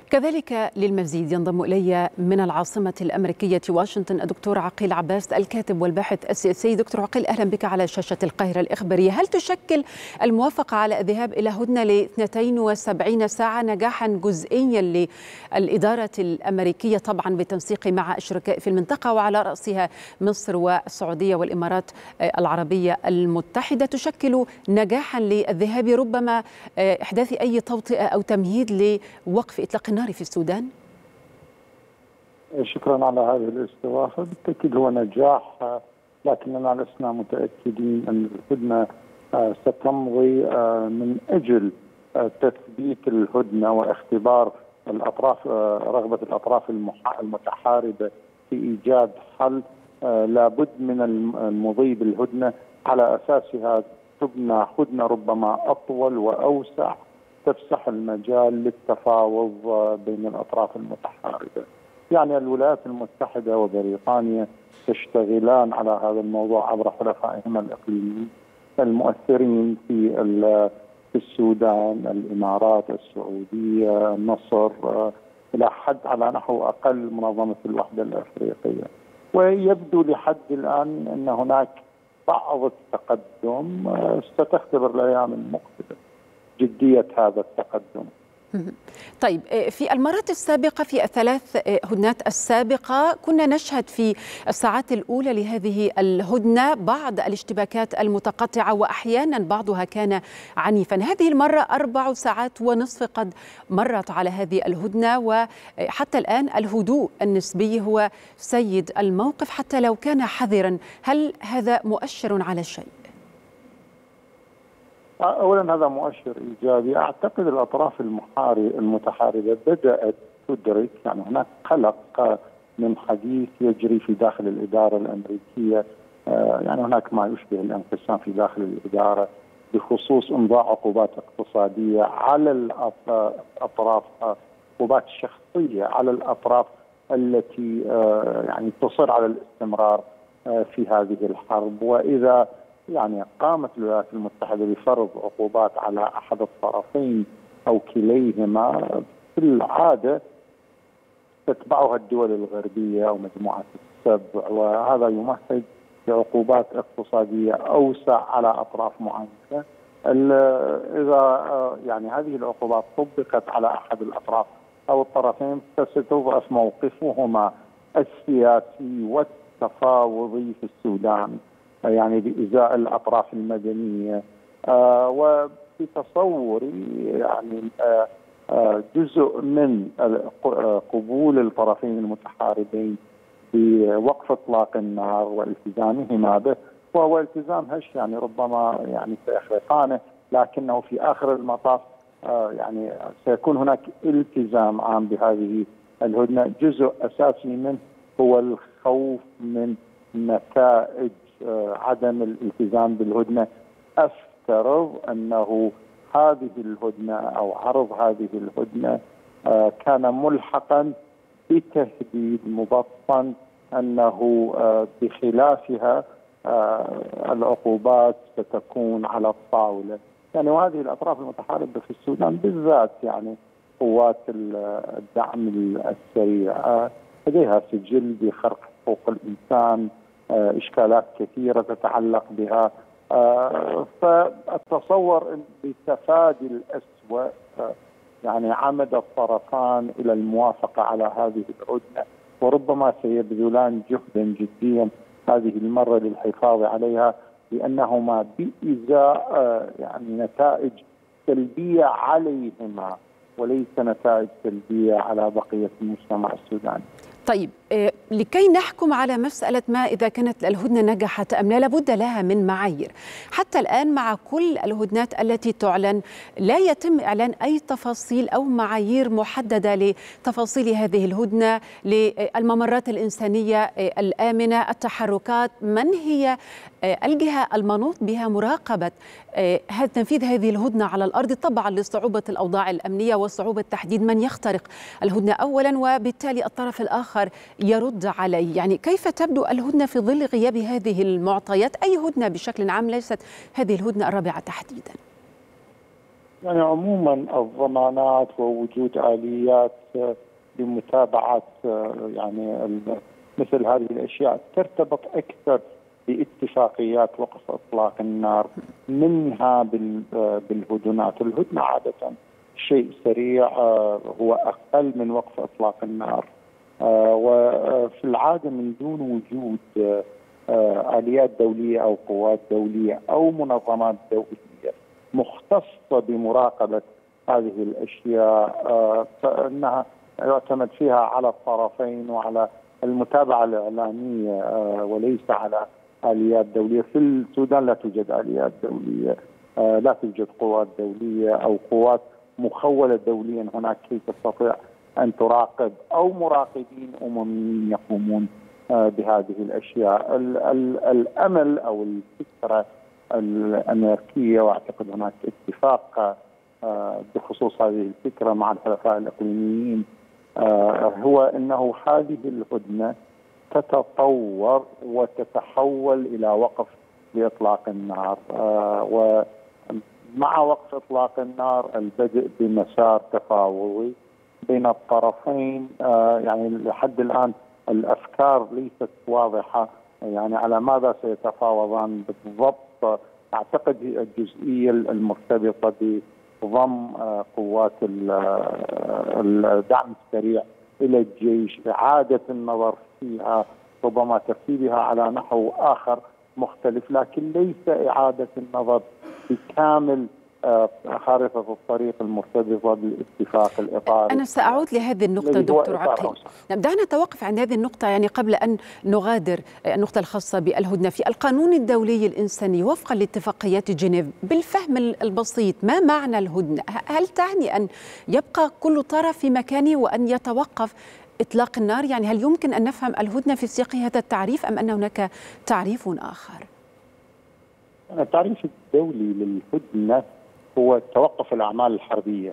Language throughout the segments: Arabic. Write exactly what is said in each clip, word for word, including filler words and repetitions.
كذلك للمزيد ينضم إلي من العاصمة الأمريكية واشنطن الدكتور عقيل عباس الكاتب والباحث السياسي. دكتور عقيل، أهلا بك على شاشة القاهرة الإخبارية. هل تشكل الموافقة على الذهاب إلى هدنة ل اثنتين وسبعين ساعة نجاحا جزئيا للإدارة الأمريكية، طبعا بالتنسيق مع الشركاء في المنطقة وعلى رأسها مصر والسعودية والإمارات العربية المتحدة، تشكل نجاحا للذهاب ربما إحداث أي توطئة أو تمهيد لوقف إطلاق النار في السودان؟ شكرا على هذه الاستضافة. بالتأكيد هو نجاح، لكننا لسنا متأكدين أن الهدنة ستمضي من أجل تثبيت الهدنة واختبار الأطراف، رغبة الأطراف المتحاربة في إيجاد حل. لابد من المضي بالهدنة على أساسها تبنى هدنة ربما أطول وأوسع تفسح المجال للتفاوض بين الأطراف المتحاربة. يعني الولايات المتحدة وبريطانيا تشتغلان على هذا الموضوع عبر حلفائهما الإقليميين المؤثرين في في السودان، الإمارات، السعودية، مصر، إلى حد على نحو أقل منظمة الوحدة الأفريقية. ويبدو لحد الآن أن هناك بعض التقدم، ستختبر الأيام المقبلة جدية هذا التقدم. طيب، في المرات السابقة في الثلاث هدنات السابقة كنا نشهد في الساعات الأولى لهذه الهدنة بعض الاشتباكات المتقطعة وأحيانا بعضها كان عنيفا. هذه المرة أربع ساعات ونصف قد مرت على هذه الهدنة، وحتى الآن الهدوء النسبي هو سيد الموقف حتى لو كان حذرا. هل هذا مؤشر على شيء؟ أولا هذا مؤشر إيجابي. أعتقد الأطراف المتحاربة بدأت تدرك، يعني هناك قلق من حديث يجري في داخل الإدارة الأمريكية، يعني هناك ما يشبه الانقسام في داخل الإدارة بخصوص إمضاء عقوبات اقتصادية على الأطراف، عقوبات شخصية على الأطراف التي يعني تصر على الاستمرار في هذه الحرب. وإذا يعني قامت الولايات المتحدة بفرض عقوبات على أحد الطرفين أو كليهما، في العادة تتبعها الدول الغربية أو مجموعة السبع، وهذا يمهد لعقوبات اقتصادية أوسع على أطراف معينة. إذا يعني هذه العقوبات طبقت على أحد الأطراف أو الطرفين فستضعف موقفهما السياسي والتفاوضي في السودان، يعني بإزاء الأطراف المدنية. آه وفي تصوري يعني آه آه جزء من قبول الطرفين المتحاربين بوقف إطلاق النار والتزامهما به، وهو التزام هش يعني ربما يعني سيخلقانه، لكنه في آخر المطاف آه يعني سيكون هناك التزام عام بهذه الهدنة. جزء أساسي منه هو الخوف من نتائج عدم الالتزام بالهدنة. أفترض أنه هذه الهدنة أو عرض هذه الهدنة كان ملحقا بتهديد مبطن أنه بخلافها العقوبات ستكون على الطاولة. يعني وهذه الأطراف المتحاربة في السودان بالذات، يعني قوات الدعم السريع لديها سجل بخرق حقوق الإنسان، إشكالات كثيرة تتعلق بها. فأتصور أن بتفادي الأسوأ يعني عمد الطرفان إلى الموافقة على هذه الهدنة، وربما سيبذلان جهدا جديا هذه المرة للحفاظ عليها، لأنهما بإزاء يعني نتائج سلبية عليهما وليس نتائج سلبية على بقية المجتمع السوداني. طيب، لكي نحكم على مسألة ما إذا كانت الهدنة نجحت أم لا لابد لها من معايير. حتى الآن مع كل الهدنات التي تعلن لا يتم إعلان أي تفاصيل أو معايير محددة لتفاصيل هذه الهدنة، للممرات الإنسانية الآمنة، التحركات، من هي الجهة المنوط بها مراقبة تنفيذ هذه الهدنة على الأرض، طبعا لصعوبة الأوضاع الأمنية وصعوبة تحديد من يخترق الهدنة أولا وبالتالي الطرف الآخر يرد عليه. يعني كيف تبدو الهدنة في ظل غياب هذه المعطيات؟ أي هدنة بشكل عام، ليست هذه الهدنة الرابعة تحديدا. يعني عموما الضمانات ووجود آليات لمتابعة يعني مثل هذه الأشياء ترتبط أكثر باتفاقيات وقف إطلاق النار منها بالهدنات. الهدنة عادة شيء سريع، هو أقل من وقف إطلاق النار، وفي العادة من دون وجود آليات دولية أو قوات دولية أو منظمات دولية مختصة بمراقبة هذه الأشياء، فإنها يعتمد فيها على الطرفين وعلى المتابعة الإعلامية وليس على آليات دولية. في السودان لا توجد آليات دولية، لا توجد قوات دولية أو قوات مخولة دوليا هناك كي تستطيع أن تراقب أو مراقبين أمميين يقومون بهذه الأشياء. ال ال الأمل أو الفكرة الأمريكية، وأعتقد هناك اتفاق بخصوص هذه الفكرة مع الحلفاء الإقليميين، هو أنه هذه الهدنة تتطور وتتحول إلى وقف لإطلاق النار، ومع وقف إطلاق النار البدء بمسار تفاوضي بين الطرفين. يعني لحد الآن الأفكار ليست واضحة، يعني على ماذا سيتفاوضان بالضبط. أعتقد الجزئية المرتبطة بضم قوات الدعم السريع إلى الجيش، إعادة النظر فيها، ربما ترتيبها على نحو آخر مختلف، لكن ليس إعادة النظر بكامل خارطة الطريق المرتبطة بالاتفاق الإطاري. أنا سأعود لهذه النقطة دكتور عقيل. دعنا نتوقف عند هذه النقطة يعني قبل أن نغادر النقطة الخاصة بالهدنة. في القانون الدولي الإنساني وفقا لاتفاقيات جنيف، بالفهم البسيط ما معنى الهدنة؟ هل تعني أن يبقى كل طرف في مكانه وأن يتوقف إطلاق النار؟ يعني هل يمكن أن نفهم الهدنة في سياق هذا التعريف أم أن هناك تعريف آخر؟ التعريف الدولي للهدنة هو توقف الأعمال الحربية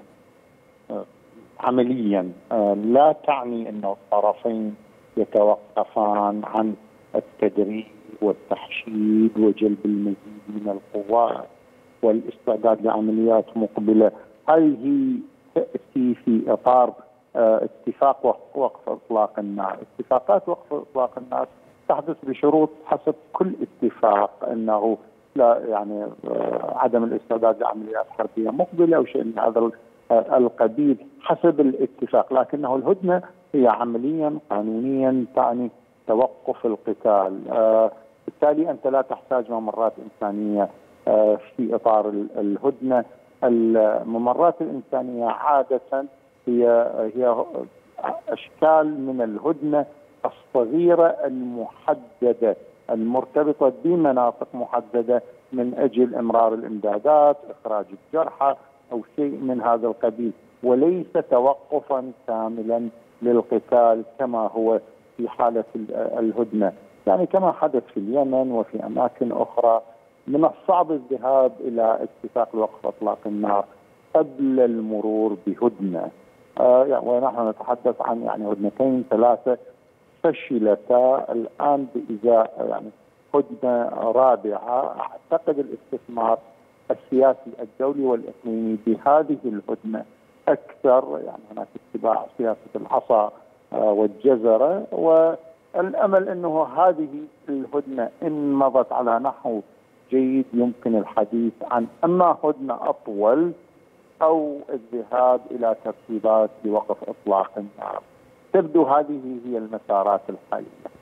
عمليا، لا تعني أن الطرفين يتوقفان عن التدريب والتحشيد وجلب المزيد من القوات والاستعداد لعمليات مقبلة. هذه تأتي في إطار اتفاق وقف إطلاق النار. اتفاقات وقف إطلاق النار تحدث بشروط حسب كل اتفاق، أنه لا يعني عدم الاستعداد لعمليات حربية مقبلة أو شيء من هذا القبيل حسب الاتفاق، لكنه الهدنة هي عمليا قانونيا تعني توقف القتال. بالتالي أنت لا تحتاج ممرات إنسانية في إطار الهدنة. الممرات الإنسانية عادة هي هي أشكال من الهدنة الصغيرة المحددة المرتبطة بمناطق محددة من أجل إمرار الإمدادات، إخراج الجرحى أو شيء من هذا القبيل، وليس توقفا كاملا للقتال كما هو في حالة الهدنة. يعني كما حدث في اليمن وفي أماكن أخرى من الصعب الذهاب إلى اتفاق وقف إطلاق النار قبل المرور بهدنة. آه يعني ونحن نتحدث عن يعني هدنتين ثلاثة فشلتا الآن بإزاء يعني هدنة رابعة. أعتقد الاستثمار السياسي الدولي والإقليمي بهذه الهدنة أكثر، يعني هناك اتباع سياسة العصا والجزرة، والأمل أنه هذه الهدنة إن مضت على نحو جيد يمكن الحديث عن أما هدنة أطول أو الذهاب إلى ترتيبات لوقف إطلاق النار. تبدو هذه هي المسارات الحالية.